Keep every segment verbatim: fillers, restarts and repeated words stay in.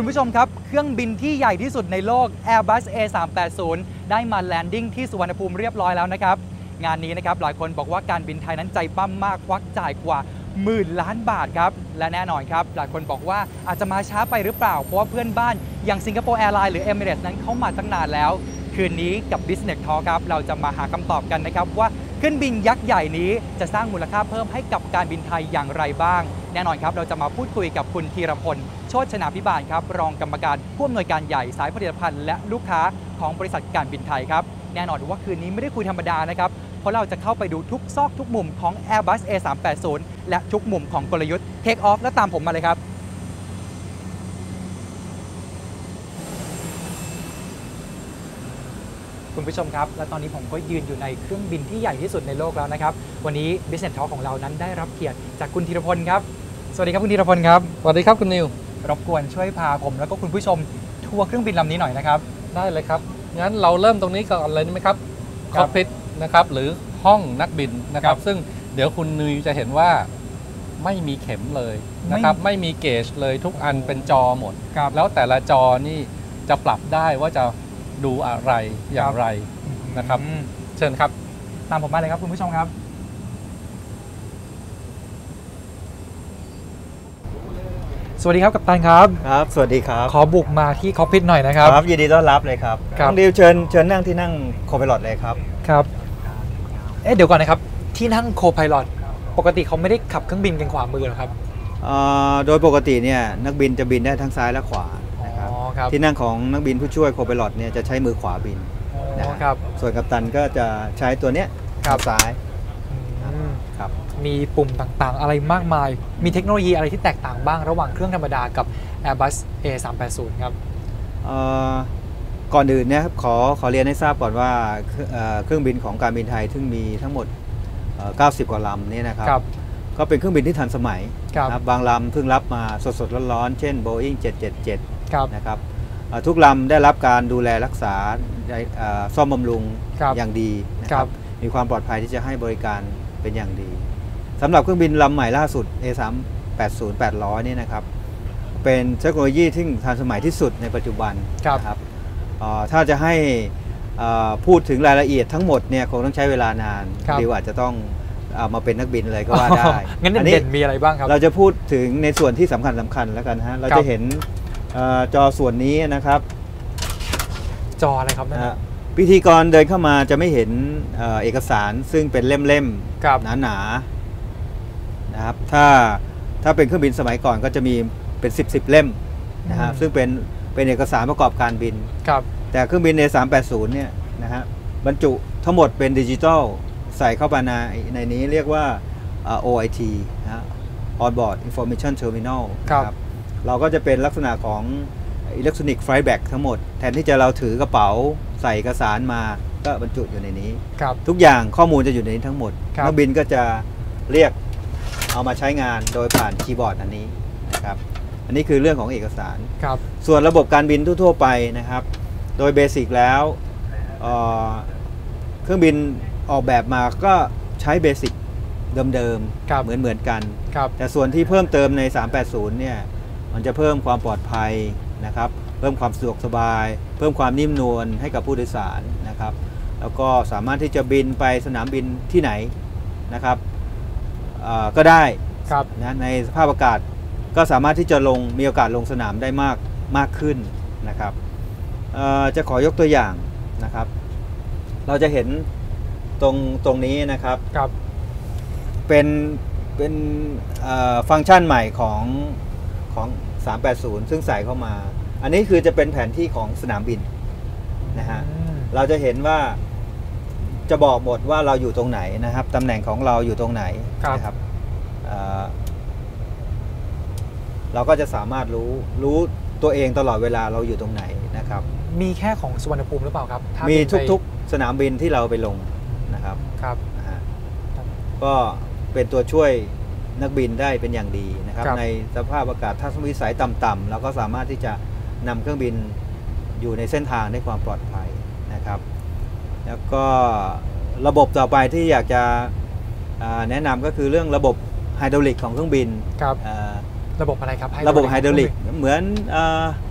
คุณผู้ชมครับเครื่องบินที่ใหญ่ที่สุดในโลก Airbus เอ สามแปดศูนย์ ได้มาแลนดิ้งที่สุวรรณภูมิเรียบร้อยแล้วนะครับงานนี้นะครับหลายคนบอกว่าการบินไทยนั้นใจปั้มมากควักจ่ายกว่าหมื่นล้านบาทครับและแน่นอนครับหลายคนบอกว่าอาจจะมาช้าไปหรือเปล่าเพราะว่าเพื่อนบ้านอย่างสิงคโปร์แอร์ไลน์หรือ Emirates นั้นเข้ามาตั้งนานแล้วคืนนี้กับ Business Talk ครับเราจะมาหาคำตอบกันนะครับว่าเครื่องบินยักษ์ใหญ่นี้จะสร้างมูลค่าเพิ่มให้กับการบินไทยอย่างไรบ้างแน่นอนครับเราจะมาพูดคุยกับคุณธีรพลโชติชนาภิบาลครับรองกรรมการผู้อำนวยการใหญ่สายผลิตภัณฑ์และลูกค้าของบริษัทการบินไทยครับแน่นอนว่าคืนนี้ไม่ได้คุยธรรมดานะครับเพราะเราจะเข้าไปดูทุกซอกทุกมุมของ Airbus เอ สามแปดศูนย์ และทุกมุมของกลยุทธ์ Take Off และตามผมมาเลยครับคุณผู้ชมครับและตอนนี้ผมก็ยืนอยู่ในเครื่องบินที่ใหญ่ที่สุดในโลกแล้วนะครับวันนี้ Business Talk ของเรานั้นได้รับเกียรติจากคุณธีรพลครับสวัสดีครับคุณธีรพลครับสวัสดีครับคุณนิวรบกวนช่วยพาผมแล้วก็คุณผู้ชมทัวร์เครื่องบินลำนี้หน่อยนะครับได้เลยครับงั้นเราเริ่มตรงนี้ก่อนเลยไหมครับคอกพิทนะครับหรือห้องนักบินนะครับซึ่งเดี๋ยวคุณนิวจะเห็นว่าไม่มีเข็มเลยนะครับไม่มีเกจเลยทุกอันเป็นจอหมดแล้วแต่ละจอนี่จะปรับได้ว่าจะดูอะไรอย่างไรนะครับเชิญครับตามผมมาเลยครับคุณผู้ชมครับสวัสดีครับกัปตันครับครับสวัสดีครับขอบุกมาที่คอกพิทหน่อยนะครับครับยินดีต้อนรับเลยครับน้องดิวเชิญเชิญนั่งที่นั่งโคไพลอตเลยครับครับเอ๊ะเดี๋ยวก่อนนะครับที่นั่งโคไพลอตปกติเขาไม่ได้ขับเครื่องบินกันขวามือหรอครับโดยปกติเนี่ยนักบินจะบินได้ทั้งซ้ายและขวานะครับที่นั่งของนักบินผู้ช่วยโคไพลอตเนี่ยจะใช้มือขวาบินนะครับส่วนกัปตันก็จะใช้ตัวเนี้ยขับซ้ายครับมีปุ่มต่างๆอะไรมากมายมีเทคโนโลยีอะไรที่แตกต่างบ้างระหว่างเครื่องธรรมดากับ Airbus เอ สามแปดศูนย์ ครับก่อนอื่นเนี่ยขอขอเรียนให้ทราบก่อนว่าเครื่องบินของการบินไทยซึ่งมีทั้งหมดเก้าสิบกว่าลำนี่นะครับก็เป็นเครื่องบินที่ทันสมัยครับบางลำเพิ่งรับมาสดๆร้อนๆเช่น Boeing เจ็ดเจ็ดเจ็ดนะครับทุกลำได้รับการดูแลรักษาซ่อมบำรุงอย่างดีนะครับมีความปลอดภัยที่จะให้บริการเป็นอย่างดีสำหรับเครื่องบินลำใหม่ล่าสุด เอ สามแปดศูนย์ แปดร้อยนี่นะครับเป็นเทคโนโลยีที่ทันสมัยที่สุดในปัจจุบันนะครับถ้าจะให้พูดถึงรายละเอียดทั้งหมดเนี่ยคงต้องใช้เวลานานดีกว่าจะต้องเอามาเป็นนักบินเลยก็ว่าได้งั้นเด่นมีอะไรบ้างครับเราจะพูดถึงในส่วนที่สำคัญสำคัญแล้วกันฮะเราจะเห็นจอส่วนนี้นะครับจออะไรครับนั่นพิธีกรเดินเข้ามาจะไม่เห็นเอกสารซึ่งเป็นเล่มๆหนาๆนะครับถ้าถ้าเป็นเครื่องบินสมัยก่อนก็จะมีเป็นสิบสิบเล่มนะฮะซึ่งเป็นเป็นเอกสารประกอบการบินแต่เครื่องบิน เอ สามแปดศูนย์ เนี่ยนะฮะบรรจุทั้งหมดเป็นดิจิทัลใส่เข้าไปในในนี้เรียกว่า โอ ไอ ที นะ On-board Information Terminal ครับเราก็จะเป็นลักษณะของอิเล็กทรอนิกส์ไฟล์แบ็กทั้งหมดแทนที่จะเราถือกระเป๋าใส่เอกสารมาก็บรรจุอยู่ในนี้ทุกอย่างข้อมูลจะอยู่ในนี้ทั้งหมดนักบินก็จะเรียกเอามาใช้งานโดยผ่านคีย์บอร์ดอันนี้นะครับอันนี้คือเรื่องของเอกสารส่วนระบบการบินทั่วๆไปนะครับโดยเบสิกแล้วเ, เครื่องบินออกแบบมาก็ใช้เบสิกเดิมๆเหมือนเหมือนกันแต่ส่วนที่เพิ่มเติมในสามแปดศูนย์เนี่ยมันจะเพิ่มความปลอดภัยนะครับเพิ่มความสะดวกสบายเพิ่มความนิ่มนวลให้กับผู้โดยสารนะครับแล้วก็สามารถที่จะบินไปสนามบินที่ไหนนะครับก็ได้นะในสภาพอากาศก็สามารถที่จะลงมีโอกาสลงสนามได้มากมากขึ้นนะครับจะขอยกตัวอย่างนะครับเราจะเห็นตรงตรงนี้นะครับเป็นเป็นฟังก์ชันใหม่ของของสามแปดศูนย์ซึ่งใส่เข้ามาอันนี้คือจะเป็นแผนที่ของสนามบินนะฮะเราจะเห็นว่าจะบอกหมดว่าเราอยู่ตรงไหนนะครับตำแหน่งของเราอยู่ตรงไหนนะครับเราก็จะสามารถรู้รู้ตัวเองตลอดเวลาเราอยู่ตรงไหนนะครับมีแค่ของสุวรรณภูมิหรือเปล่าครับมีทุกๆสนามบินที่เราไปลงนะครับครับนะฮะก็เป็นตัวช่วยนักบินได้เป็นอย่างดีนะครับในสภาพอากาศทัศนวิสัยต่ำๆเราก็สามารถที่จะนำเครื่องบินอยู่ในเส้นทางได้ความปลอดภัยนะครับแล้วก็ระบบต่อไปที่อยากจะแนะนำก็คือเรื่องระบบไฮดรอลิกของเครื่องบินระบบอะไรครับระบบไฮดรอลิกเหมือน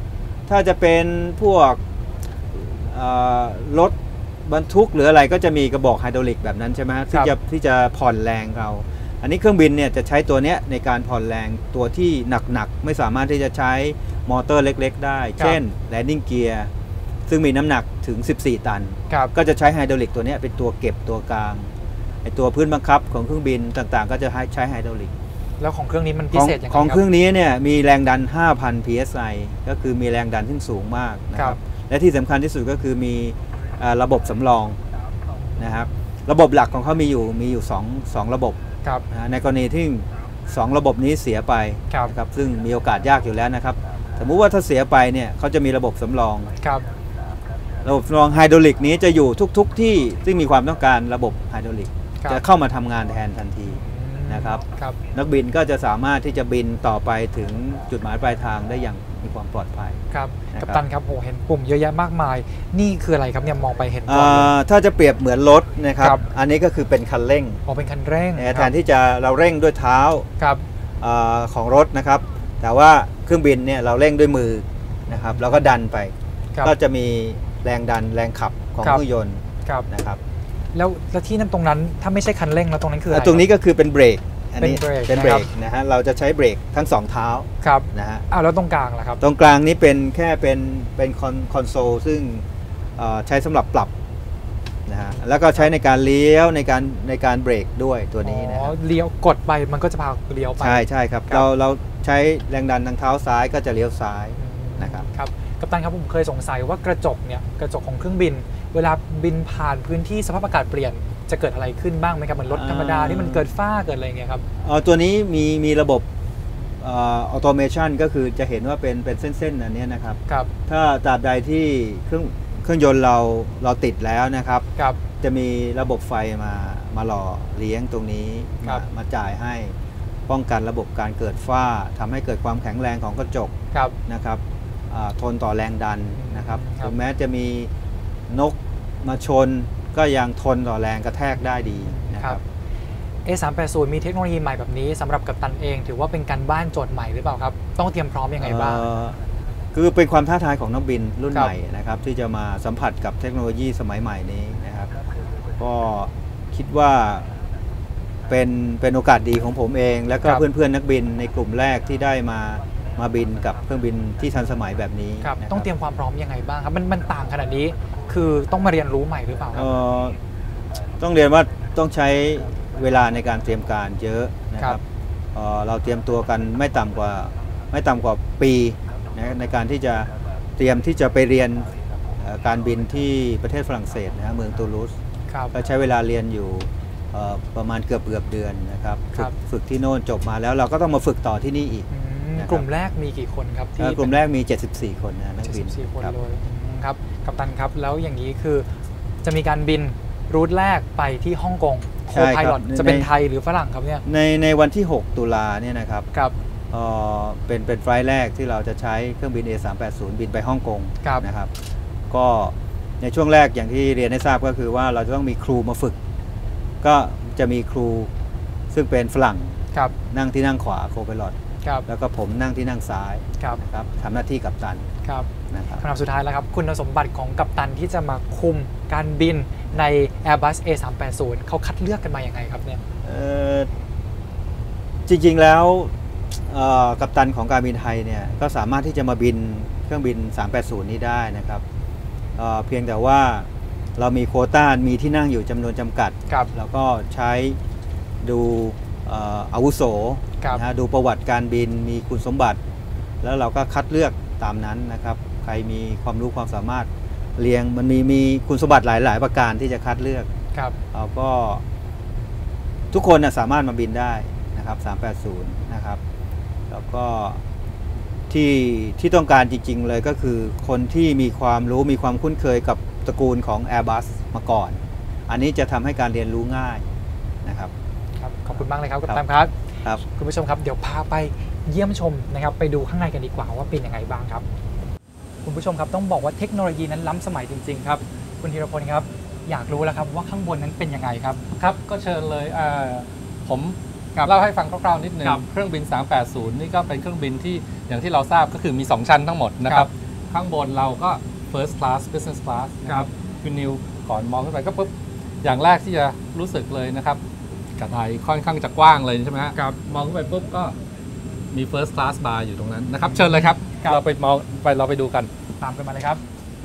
ถ้าจะเป็นพวกรถบรรทุกหรืออะไรก็จะมีกระบอกไฮดรอลิกแบบนั้นใช่ไหมฮะที่จะที่จะผ่อนแรงเราอันนี้เครื่องบินเนี่ยจะใช้ตัวเนี้ยในการผ่อนแรงตัวที่หนักๆไม่สามารถที่จะใช้มอเตอร์เล็กๆได้เช่น landing gear ซึ่งมีน้ำหนักถึงสิบสี่ตันก็จะใช้ไฮดรอลิกตัวนี้เป็นตัวเก็บตัวกลางไอตัวพื้นบังคับของเครื่องบินต่างๆก็จะใช้ไฮดรอลิกแล้วของเครื่องนี้มันพิเศษยังไงครับของเครื่องนี้เนี่ยมีแรงดัน ห้าพัน พี เอส ไอ ก็คือมีแรงดันที่สูงมากนะครับและที่สำคัญที่สุดก็คือมีระบบสำรองนะครับระบบหลักของเขามีอยู่มีอยู่2 2ระบบในกรณีที่สองระบบนี้เสียไปนะครับซึ่งมีโอกาสยากอยู่แล้วนะครับสมมุติว่าถ้าเสียไปเนี่ยเขาจะมีระบบสำรองระบบสำรองไฮดรอลิกนี้จะอยู่ทุกๆที่ซึ่งมีความต้องการระบบไฮดรอลิกจะเข้ามาทำงานแทนทันทีนะครับนักบินก็จะสามารถที่จะบินต่อไปถึงจุดหมายปลายทางได้อย่างมีความปลอดภัยครับกัปตันครับโหเห็นปุ่มเยอะแยะมากมายนี่คืออะไรครับเนี่ยมองไปเห็นก่อนถ้าจะเปรียบเหมือนรถนะครับอันนี้ก็คือเป็นคันเร่งอ๋อเป็นคันเร่งแทนที่จะเราเร่งด้วยเท้าของรถนะครับแต่ว่าเครื่องบินเนี่ยเราเร่งด้วยมือนะครับแล้วก็ดันไปก็จะมีแรงดันแรงขับของเครื่องยนต์นะครับแล้วแล้วที่นั่นตรงนั้นถ้าไม่ใช่คันเร่งแล้วตรงนั้นคืออะไรตรงนี้ก็คือเป็นเบรกอันนี้เป็นเบรกนะฮะเราจะใช้เบรกทั้งสองเท้าครับนะฮะอ้าวแล้วตรงกลางล่ะครับตรงกลางนี้เป็นแค่เป็นเป็นคอนโซลซึ่งใช้สำหรับปรับนะฮะแล้วก็ใช้ในการเลี้ยวในการในการเบรกด้วยตัวนี้นะอ๋อเลี้ยวกดไปมันก็จะพาเลี้ยวไปใช่ใช่ครับเราเราใช้แรงดันทางเท้าซ้ายก็จะเลี้ยวซ้ายนะครับครับกัปตันครับผมเคยสงสัยว่ากระจกเนี่ยกระจกของเครื่องบินเวลาบินผ่านพื้นที่สภาพอากาศเปลี่ยนจะเกิดอะไรขึ้นบ้างไหมครับเหมือนรถธรรมดาที่มันเกิดฝ้าเกิดอะไรเงี้ยครับอ๋อตัวนี้มีมีระบบออโตเมชันก็คือจะเห็นว่าเป็นเป็นเส้นๆอันนี้นะครับครับถ้าตราบใดที่เครื่องเครื่องยนต์เราเราติดแล้วนะครับครับจะมีระบบไฟมามาหล่อเลี้ยงตรงนี้มามาจ่ายให้ป้องกันระบบการเกิดฝ้าทำให้เกิดความแข็งแรงของกระจกนะครับทนต่อแรงดันนะครับถึงแม้จะมีนกมาชนก็ยังทนต่อแรงกระแทกได้ดีนะครับเอ สามแปดศูนย์ มีเทคโนโลยีใหม่แบบนี้สำหรับกัปตันเองถือว่าเป็นการบ้านโจทย์ใหม่หรือเปล่าครับต้องเตรียมพร้อมยังไงบ้างคือเป็นความท้าทายของนักบินรุ่นใหม่นะครับที่จะมาสัมผัสกับเทคโนโลยีสมัยใหม่นี้นะครับก็คิดว่าเป็นเป็นโอกาสดีของผมเองแล้วก็เพื่อนๆนักบินในกลุ่มแรกที่ได้มามาบินกับเครื่องบินที่ทันสมัยแบบนี้ต้องเตรียมความพร้อมยังไงบ้างครับมันมันต่างขนาดนี้คือต้องมาเรียนรู้ใหม่หรือเปล่าครับต้องเรียนว่าต้องใช้เวลาในการเตรียมการเยอะนะครับเราเตรียมตัวกันไม่ต่ำกว่าไม่ต่ำกว่าปีนะในการที่จะเตรียมที่จะไปเรียนการบินที่ประเทศฝรั่งเศสนะเมืองตูลูสก็ใช้เวลาเรียนอยู่ประมาณเกือบเกือบเดือนนะครับฝึกที่โน่นจบมาแล้วเราก็ต้องมาฝึกต่อที่นี่อีกกลุ่มแรกมีกี่คนครับที่กลุ่มแรกมีเจ็ดสิบสี่คนนะนักบินเจ็ดสิบสี่คนเลยครับกัปตันครับแล้วอย่างนี้คือจะมีการบินรูทแรกไปที่ฮ่องกงโคไพลอตจะเป็นไทยหรือฝรั่งครับเนี่ยในในวันที่หกตุลาเนี่ยนะครับครับเป็นเป็นไฟล์แรกที่เราจะใช้เครื่องบิน เอ สามแปดศูนย์ บินไปฮ่องกงนะครับก็ในช่วงแรกอย่างที่เรียนให้ทราบก็คือว่าเราจะต้องมีครูมาฝึกก็จะมีครูซึ่งเป็นฝรั่งนั่งที่นั่งขวาโคไพลอตแล้วก็ผมนั่งที่นั่งซ้ายครับทำหน้าที่กัปตันครับนะครับคำถามสุดท้ายแล้วครับคุณสมบัติของกัปตันที่จะมาคุมการบินใน Airbus เอ สามแปดศูนย์ เขาคัดเลือกกันมาอย่างไรครับเนี่ยจริงๆแล้วกัปตันของการบินไทยเนี่ยก็สามารถที่จะมาบินเครื่องบินสามแปดศูนย์นี้ได้นะครับเ, เพียงแต่ว่าเรามีโควต้ามีที่นั่งอยู่จำนวนจำกัดแล้วก็ใช้ดูอาวุโสนะดูประวัติการบินมีคุณสมบัติแล้วเราก็คัดเลือกตามนั้นนะครับใครมีความรู้ความสามารถเรียงมันมีมีคุณสมบัติหลายๆประการที่จะคัดเลือกเราก็ทุกคนนะสามารถมาบินได้นะครับสามแปดศูนย์นะครับแล้วก็ที่ที่ต้องการจริงๆเลยก็คือคนที่มีความรู้มีความคุ้นเคยกับตระกูลของ Airbus มาก่อนอันนี้จะทำให้การเรียนรู้ง่ายนะครับครับขอบคุณมากเลยครับกัปตันครับครับคุณผู้ชมครับเดี๋ยวพาไปเยี่ยมชมนะครับไปดูข้างในกันดีกว่าว่าเป็นยังไงบ้างครับคุณผู้ชมครับต้องบอกว่าเทคโนโลยีนั้นล้ำสมัยจริงๆครับคุณธีรพลครับอยากรู้แล้วครับว่าข้างบนนั้นเป็นยังไงครับครับก็เชิญเลยผมเล่าให้ฟังคร่าวๆนิดนึงเครื่องบินสามแปดศูนย์นี่ก็เป็นเครื่องบินที่อย่างที่เราทราบก็คือมีสองชั้นทั้งหมดนะครับข้างบนเราก็ first class business class นะครับคุณนิวก่อนมองขึ้นไปก็ปุ๊บอย่างแรกที่จะรู้สึกเลยนะครับกระไดค่อนข้างจะกว้างเลยใช่ไหมครับมองขึ้นไปปุ๊บก็มี first class bar อยู่ตรงนั้นนะครับเชิญเลยครับเราไปมองไปเราไปดูกันตามกันมาเลยครับ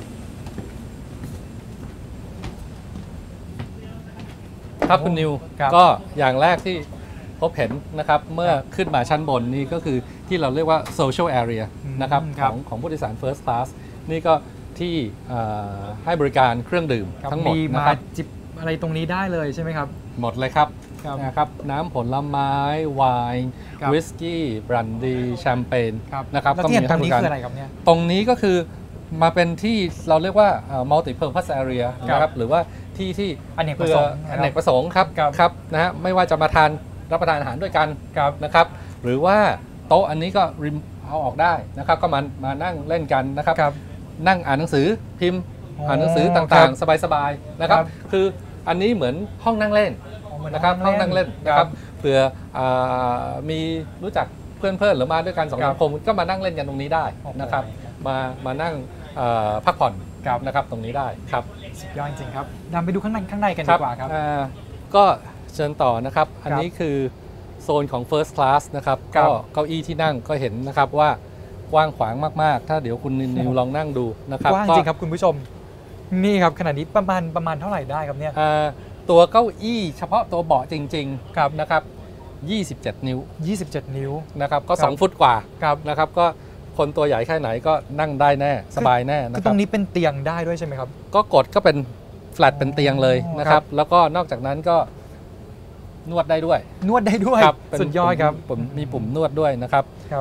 ครับคุณนิวก็อย่างแรกที่พบเห็นนะครับเมื่อขึ้นมาชั้นบนนี่ก็คือที่เราเรียกว่า social area นะครับของของผู้โดยสาร first class นี่ก็ที่ให้บริการเครื่องดื่มทั้งหมดนะครับจิบอะไรตรงนี้ได้เลยใช่ไหมครับหมดเลยครับนะครับน้ำผลไม้ไวน์วิสกี้บรันดีแชมเปญนะครับก็มีตรงนี้คืออะไรครับเนี่ยตรงนี้ก็คือมาเป็นที่เราเรียกว่า multi purpose area นะครับหรือว่าที่ที่อเนกประสงค์อเนกประสงค์ครับครับนะฮะไม่ว่าจะมาทานรับประทานอาหารด้วยกันนะครับหรือว่าโต๊ะอันนี้ก็ริมเอาออกได้นะครับก็มามานั่งเล่นกันนะครับนั่งอ่านหนังสือพิมพ์อ่านหนังสือต่างๆสบายๆนะครับคืออันนี้เหมือนห้องนั่งเล่นนะครับห้องนั่งเล่นนะครับเผื่อมีรู้จักเพื่อนๆหรือมาด้วยกันสองคนก็มานั่งเล่นกันตรงนี้ได้นะครับมามานั่งพักผ่อนนะครับตรงนี้ได้ครับสุดยอดจริงครับนำไปดูข้างในข้างในกันดีกว่าครับก็เชิญต่อนะครับอันนี้คือโซนของ first class นะครับก็เก้าอี้ที่นั่งก็เห็นนะครับว่ากว้างขวางมากๆถ้าเดี๋ยวคุณนิวลองนั่งดูนะครับกว้างจริงครับคุณผู้ชมนี่ครับขนาดนี้ประมาณประมาณเท่าไหร่ได้ครับเนี่ยตัวเก้าอี้เฉพาะตัวเบาะจริงๆครับนะครับยี่สิบเจ็ดนิ้วยี่สิบเจ็ดนิ้วนะครับก็สองฟุตกว่านะครับก็คนตัวใหญ่แค่ไหนก็นั่งได้แน่สบายแน่นะครับตรงนี้เป็นเตียงได้ด้วยใช่ไหมครับก็กดก็เป็นแฟลตเป็นเตียงเลยนะครับแล้วก็นอกจากนั้นก็นวดได้ด้วยนวดได้ด้วยสุดยอดครับผมมีปุ่มนวดด้วยนะครับ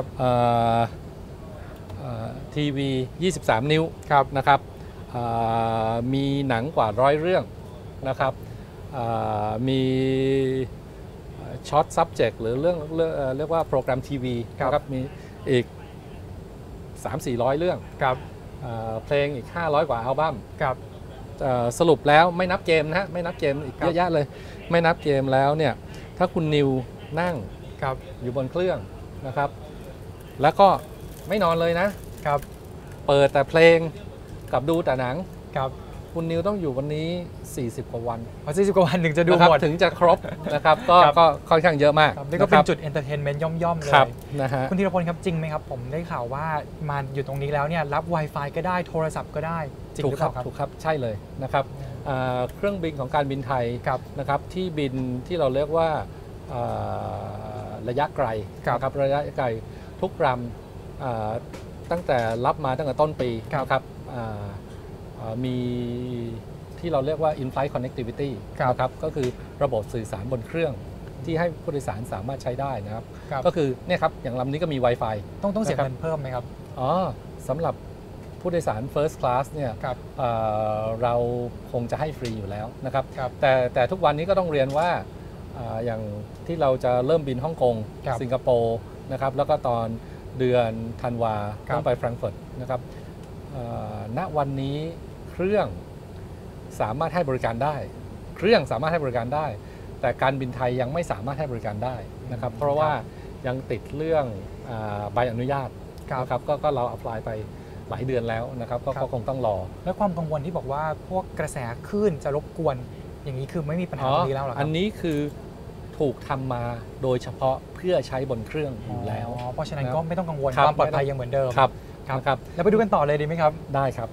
ทีวียี่สิบสามนิ้วนะครับมีหนังกว่าร้อยเรื่องนะครับมีช็อต subject หรือเรื่องเรียกว่าโปรแกรมทีวีนะครับมีอีก สามถึงสี่ร้อย เรื่องเพลงอีกห้าร้อยกว่าอัลบั้มสรุปแล้วไม่นับเกมนะไม่นับเกมอีกเยอะแยะเลยไม่นับเกมแล้วเนี่ยถ้าคุณนิวนั่งอยู่บนเครื่องนะครับแล้วก็ไม่นอนเลยนะครับเปิดแต่เพลงกับดูแต่หนังครับคุณนิวต้องอยู่วันนี้สี่สิบกว่าวันพอสี่สิบกว่าวันถึงจะดูหมดถึงจะครบนะครับก็ก็ค่อนข้างเยอะมากนี่ก็เป็นจุดเอนเตอร์เทนเมนต์ย่อมๆเลยนะฮะคุณธีรพลครับจริงไหมครับผมได้ข่าวว่ามาอยู่ตรงนี้แล้วเนี่ยรับ Wi-Fi ก็ได้โทรศัพท์ก็ได้จริงหรือเปล่าครับถูกครับใช่เลยนะครับเครื่องบินของการบินไทยนะครับที่บินที่เราเรียกว่าระยะไกลนะครับระยะไกลทุกลำตั้งแต่รับมาตั้งแต่ต้นปีนะครับมีที่เราเรียกว่า in-flight connectivity นะครับก็คือระบบสื่อสารบนเครื่องที่ให้ผู้โดยสารสามารถใช้ได้นะครับก็คือเนี่ยครับอย่างลำนี้ก็มี Wi-Fi ต้องต้องเสียเงินเพิ่มไหมครับอ๋อสำหรับผู้โดยสาร first class เนี่ยเราคงจะให้ฟรีอยู่แล้วนะครับแต่แต่ทุกวันนี้ก็ต้องเรียนว่าอย่างที่เราจะเริ่มบินฮ่องกงสิงคโปร์นะครับแล้วก็ตอนเดือนธันวาต้องไปแฟรงก์เฟิร์ตนะครับณวันนี้เครื่องสามารถให้บริการได้เครื่องสามารถให้บริการได้แต่การบินไทยยังไม่สามารถให้บริการได้นะครับเพราะว่ายังติดเรื่องใบอนุญาตนะครับก็เราอัพพลายไปหลายเดือนแล้วนะครับก็คงต้องรอและความกังวลที่บอกว่าพวกกระแสคลื่นจะรบกวนอย่างนี้คือไม่มีปัญหานี้แล้วหรอครับอันนี้คือถูกทำมาโดยเฉพาะเพื่อใช้บนเครื่องอยู่แล้วเพราะฉะนั้นก็ไม่ต้องกังวลความปลอดภัยยังเหมือนเดิมครับครับแล้วไปดูกันต่อเลยดีไหมครับได้ครับ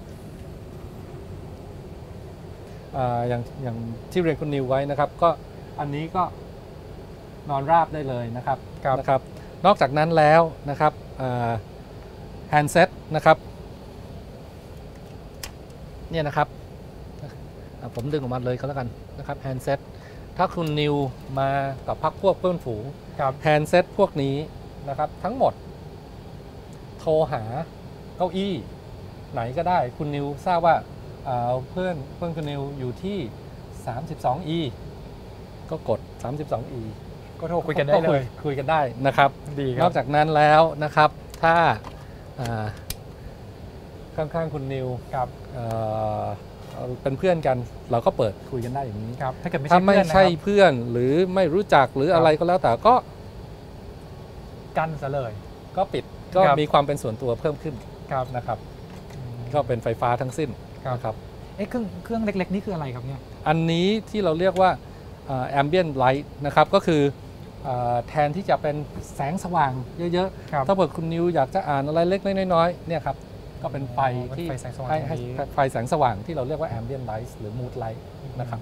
อย่างอย่างที่เรียนคุณนิวไว้นะครับก็อันนี้ก็นอนราบได้เลยนะครับนะครับนอกจากนั้นแล้วนะครับแฮนด์เซ็ตนะครับเนี่ยนะครับผมดึงออกมาเลยก็แล้วกันนะครับแฮนด์เซ็ตถ้าคุณนิวมากับพักพวกเพื่อนฝูงแฮนด์เซ็ตพวกนี้นะครับทั้งหมดโทรหาเก้าอี้ไหนก็ได้คุณนิวทราบว่าเพื่อนเพื่อนคุณนิวอยู่ที่ สามสิบสองอี ก็กด สามสิบสองอีก็โทรคุยกันได้เลยคุยกันได้นะครับดีครับนอกจากนั้นแล้วนะครับถ้าข้างๆคุณนิวครับเป็นเพื่อนกันเราก็เปิดคุยกันได้อย่างนี้ครับถ้าเกิดไม่ใช่เพื่อนหรือไม่รู้จักหรืออะไรก็แล้วแต่ก็กันซะเลยก็ปิดก็มีความเป็นส่วนตัวเพิ่มขึ้นนะครับก็เป็นไฟฟ้าทั้งสิ้นนะครับเอ๊ะเครื่องเครื่องเล็กๆนี่คืออะไรครับเนี่ยอันนี้ที่เราเรียกว่า ambient light นะครับก็คือแทนที่จะเป็นแสงสว่างเยอะๆถ้าเกิดคุณนิวอยากจะอ่านอะไรเล็กๆน้อยๆเนี่ยครับก็เป็นไฟที่ให้ให้ไฟแสงสว่างที่เราเรียกว่า ambient light หรือ mood light นะครับ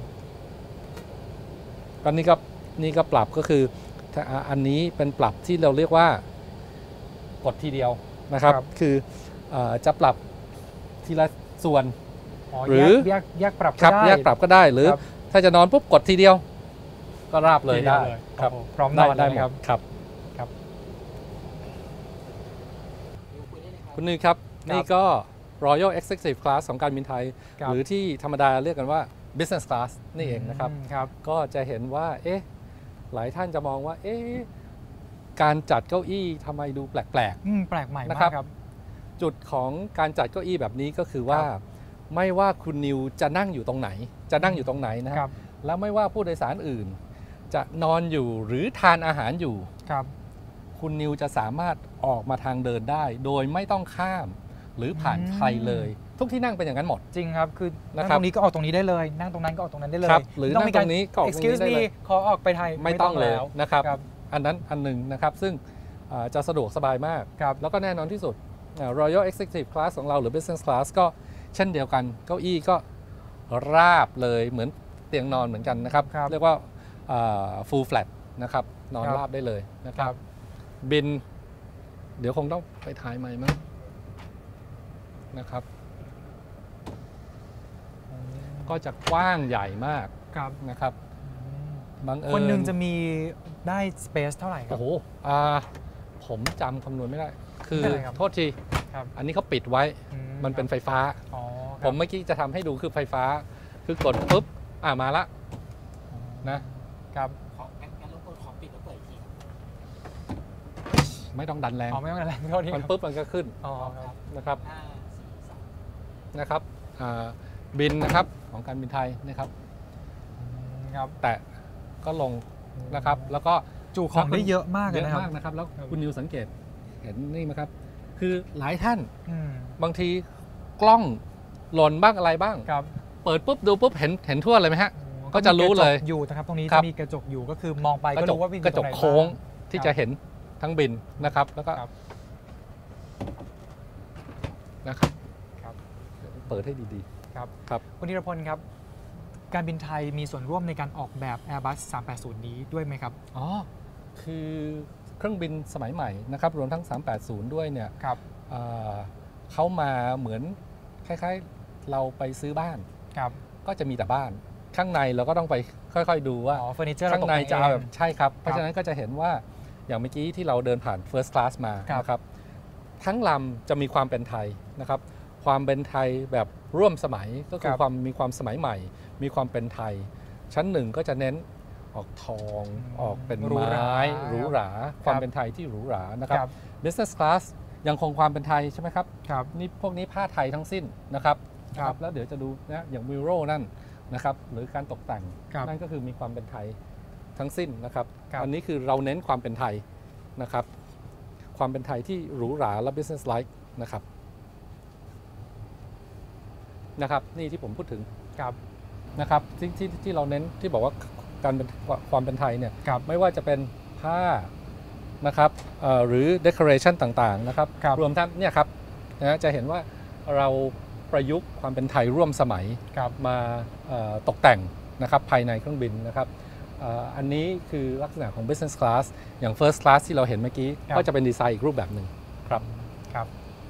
ก็นี่ก็นี่ก็ปรับก็คืออันนี้เป็นปรับที่เราเรียกว่ากดทีเดียวนะครับคือจะปรับทีละส่วนหรือแยกแยกปรับก็ได้แยกปรับก็ได้หรือถ้าจะนอนปุ๊บกดทีเดียวก็ราบเลยได้ครับพร้อมนอนได้ครับครับครับคุณนุ้ยครับนี่ก็ Royal Executive Class ของการบินไทยหรือที่ธรรมดาเรียกกันว่า Business Class นี่เองนะครับก็จะเห็นว่าเอ๊ะหลายท่านจะมองว่าเอ๊ะการจัดเก้าอี้ทำไมดูแปลกๆแปลกใหม่มากครับจุดของการจัดเก้าอี้แบบนี้ก็คือว่าไม่ว่าคุณนิวจะนั่งอยู่ตรงไหนจะนั่งอยู่ตรงไหนนะครับแล้วไม่ว่าผู้โดยสารอื่นจะนอนอยู่หรือทานอาหารอยู่ครับคุณนิวจะสามารถออกมาทางเดินได้โดยไม่ต้องข้ามหรือผ่านใครเลยทุกที่นั่งเป็นอย่างนั้นหมดจริงครับคือนั่งตรงนี้ก็ออกตรงนี้ได้เลยนั่งตรงนั้นก็ออกตรงนั้นได้เลยหรือนั่งตรงนี้ก็ออกตรงนี้ได้เลยขอออกไปไทยไม่ต้องเลยนะครับอันนั้นอันหนึ่งนะครับซึ่งจะสะดวกสบายมากแล้วก็แน่นอนที่สุด Royal Executive Class ของเราหรือ Business Class ก็เช่นเดียวกันเก้าอี้ก็ราบเลยเหมือนเตียงนอนเหมือนกันนะครับเรียกว่า full flat นะครับนอนราบได้เลยนะครับบินเดี๋ยวคงต้องไปถ่ายใหม่มั้งนะครับก็จะกว้างใหญ่มากนะครับบางเอิญคนหนึ่งจะมีได้ space เท่าไหร่ครับโอ้โหผมจำคำนวณไม่ได้คือโทษทีอันนี้เขาปิดไว้มันเป็นไฟฟ้าผมเมื่อกี้จะทำให้ดูคือไฟฟ้าคือกดปุ๊บอ่ามาละนะครับงั้นรบกวนขอปิดแล้วเปิดอีกทีไม่ต้องดันแรงไม่ต้องดันแรงเท่านี้มันปุ๊บมันก็ขึ้นนะครับนะครับบินนะครับของการบินไทยนะครับแต่ก็ลงนะครับแล้วก็จุของได้เยอะมากเลยนะครับเยอะมากนะครับแล้วคุณนิวสังเกตเห็นนี่ไหมครับคือหลายท่านบางทีกล้องหล่นบ้างอะไรบ้างเปิดปุ๊บดูปุ๊บเห็นเห็นทั่วเลยไหมฮะก็จะรู้เลยอยู่นะครับตรงนี้จะมีกระจกอยู่ก็คือมองไปก็รู้ว่าบินกระจกโค้งที่จะเห็นทั้งบินนะครับแล้วก็นะครับเปิดให้ดีๆครับครับคุณธีรพลครับการบินไทยมีส่วนร่วมในการออกแบบ Airbus สามแปดศูนย์นี้ด้วยไหมครับอ๋อคือเครื่องบินสมัยใหม่นะครับรวมทั้งสามแปดศูนย์ด้วยเนี่ยเขามาเหมือนคล้ายๆเราไปซื้อบ้านก็จะมีแต่บ้านข้างในเราก็ต้องไปค่อยๆดูว่าข้างในจะเอาแบบใช่ครับเพราะฉะนั้นก็จะเห็นว่าอย่างเมื่อกี้ที่เราเดินผ่าน First Class มานะครับทั้งลำจะมีความเป็นไทยนะครับความเป็นไทยแบบร่วมสมัยก็คือความมีความสมัยใหม่มีความเป็นไทยชั้นหนึ่งก็จะเน้นออกทองออกเป็นไม้หรูหราความเป็นไทยที่หรูหรานะครับ Business Class ยังคงความเป็นไทยใช่ไหมครับนี่พวกนี้ผ้าไทยทั้งสิ้นนะครับแล้วเดี๋ยวจะดูนะอย่างมิโรนั่นนะครับหรือการตกแต่งนั่นก็คือมีความเป็นไทยทั้งสิ้นนะครับอันนี้คือเราเน้นความเป็นไทยนะครับความเป็นไทยที่หรูหราและ business like นะครับนะครับนี่ที่ผมพูดถึงนะครับที่ที่ที่เราเน้นที่บอกว่าการเป็นความเป็นไทยเนี่ยไม่ว่าจะเป็นผ้านะครับหรือ decoration ต่างๆนะครับรวมทั้งเนี่ยครับนะจะเห็นว่าเราประยุกต์ความเป็นไทยร่วมสมัยมาตกแต่งนะครับภายในเครื่องบินนะครับอันนี้คือลักษณะของ business class อย่าง first class ที่เราเห็นเมื่อกี้ก็จะเป็นดีไซน์อีกรูปแบบหนึ่งครับครับ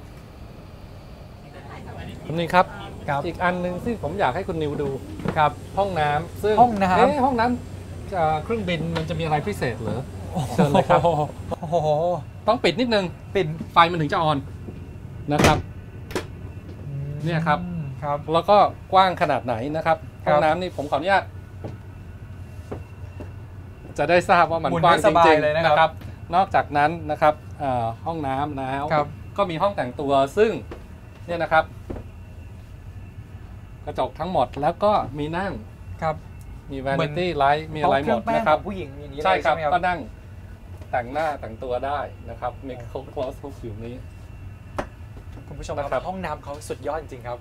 คุณนิวครับอีกอันหนึ่งที่ผมอยากให้คุณนิวดูครับห้องน้ำซึ่งห้องน้ำห้องน้ำเครื่องบินมันจะมีอะไรพิเศษหรือเชิญเลยครับต้องปิดนิดนึงปิดไฟมันถึงจะออนนะครับเนี่ยครับครับแล้วก็กว้างขนาดไหนนะครับห้องน้ำนี่ผมขออนุญาตจะได้ทราบว่ามันกว้างจริงๆนะครับนอกจากนั้นนะครับห้องน้ำแล้วก็มีห้องแต่งตัวซึ่งเนี่ยนะครับกระจกทั้งหมดแล้วก็มีนั่งครับมี vanity light มีอะไรหมดนะครับผู้หญิงอย่างนี้ใช่ครับก็นั่งแต่งหน้าแต่งตัวได้นะครับมี close hook อยู่นี้คุณผู้ชมคนะครัรับบ ห้องน้ำเขาสุดยอดจริงๆครับ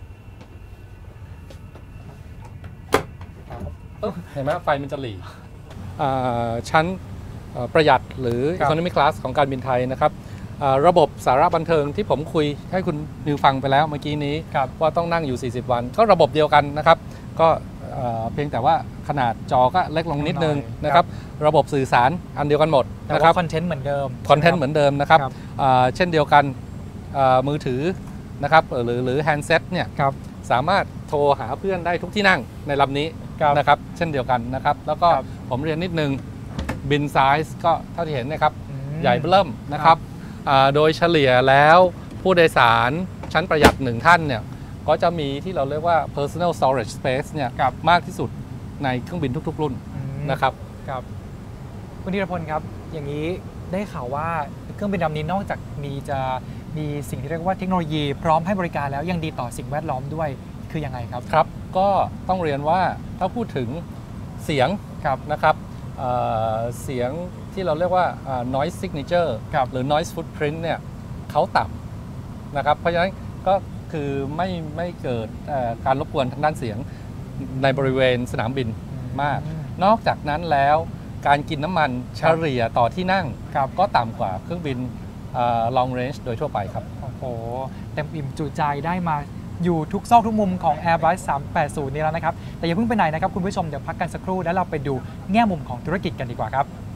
เห็นไหมไฟมันจะหลีอ่าชั้นเอ่อประหยัดหรือครับ Economy Class ของการบินไทยนะครับอ่าระบบสาระบันเทิงที่ผมคุยให้คุณนิวฟังไปแล้วเมื่อกี้นี้ครับว่าต้องนั่งอยู่ สี่สิบ วัน ก็ระบบเดียวกันนะครับ ก็เอ่อเพียงแต่ว่าขนาดจอก็เล็กลงนิดนึงน้อยนะครับ ระบบสื่อสารอันเดียวกันหมดแต่นะครัว่าบคอนเทนต์เหมือนเดิมคอนเทนต์เหมือนเดิมนะครับครับอ่าเช่นเดียวกันอ่ามือถือนะครับหรือหรือแฮนด์เซ็ตเนี่ยครับสามารถโทรหาเพื่อนได้ทุกที่นั่งในลำนี้ครับนะครับเช่นเดียวกันนะครับ แล้วก็ครับผมเรียนนิดนึงบินไซส์ก็เท่าที่เห็นนะครับอืมใหญ่เริ่มนะครับอ่าโดยเฉลี่ยแล้วผู้โดยสารชั้นประหยัดหนึ่งท่านเนี่ยก็จะมีที่เราเรียกว่า personal storage space เนี่ยครับมากที่สุดในเครื่องบินทุกๆ รุ่นอืมนะครับครับคุณธีรพลครับ อย่างนี้ได้ข่าวว่าเครื่องบินลำนี้นอกจากมีจะมีสิ่งที่เรียกว่าเทคโนโลยีพร้อมให้บริการแล้วยังดีต่อสิ่งแวดล้อมด้วยคือยังไงครับครับก็ต้องเรียนว่าถ้าพูดถึงเสียงครับนะครับเอ่อเสียงที่เราเรียกว่าอ่า noise signature ครับหรือ noise footprint เนี่ยเขาต่ำนะครับเพราะฉะนั้นก็คือไม่ไม่เกิดเอ่อการรบกวนทางด้านเสียงในบริเวณสนามบินมากอืมนอกจากนั้นแล้วการกินน้ำมันเฉลี่ยต่อที่นั่งครับก็ต่ำกว่าเครื่องบินเอ่อ long range โดยทั่วไปครับโอ้โหเต็มอิ่มจุใจได้มาอยู่ทุกซอกทุกมุมของ Airbus สามแปดศูนย์นี้แล้วนะครับ แต่อย่าเพิ่งไปไหนนะครับคุณผู้ชมเดี๋ยวพักกันสักครู่แล้วเราไปดูแง่มุมของธุรกิจกันดีกว่าครับ